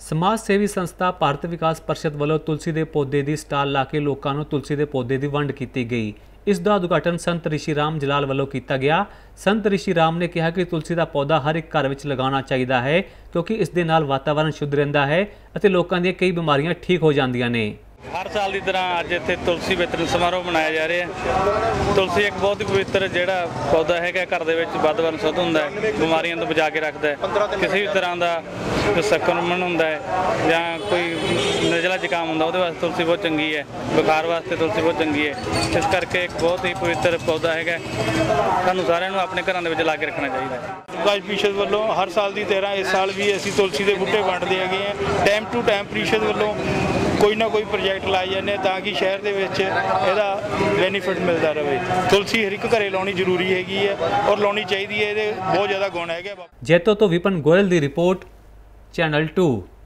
समाज सेवी संस्था भारत विकास परिषद वालों तुलसी के पौधे की स्टाल ला के लोगों को तुलसी के पौधे की वंड की गई। इसका उद्घाटन संत ऋषि राम जलाल वालों किया गया। संत ऋषि राम ने कहा कि तुलसी का पौधा हर एक घर में लगाना चाहिए है क्योंकि इस दे नाल वातावरण शुद्ध रहता है और लोगों दी कई बीमारियां ठीक हो जांदियां ने। हर साल की तरह अज इत्थे तुलसी वितरण समारोह मनाया जा रहा है। तुलसी एक बहुत ही पवित्र जिहड़ा पौधा है, घर दे विच वातावरण शुद्ध हुंदा है, बीमारियों तो बचा के रखता है। किसी भी तरह का कोई संक्रमण हुंदा है या कोई नज़ला जुकाम हुंदा उहदे वास्ते तुलसी बहुत चंगी है, बुखार वास्ते तुलसी बहुत चंगी है। इस करके एक बहुत ही पवित्र पौधा है, सानूं सारिआं नूं अपने घरां दे विच ला के रखना चाहिए। विकास परिषद वालों हर साल की तरह इस साल भी असीं तुलसी के बूटे वंडदे हैगे हैं। टाइम टू टाइम परिषद वालों कोई ना कोई प्रोजैक्ट लाए जाने ताकि शहर के ਇਹਦਾ बेनीफिट मिलता रहे। तुलसी हर एक घरे लानी जरूरी हैगी है और लानी चाहिए है, बहुत ज़्यादा गुण है। जैतो तो विपिन गोयल की रिपोर्ट, चैनल 2।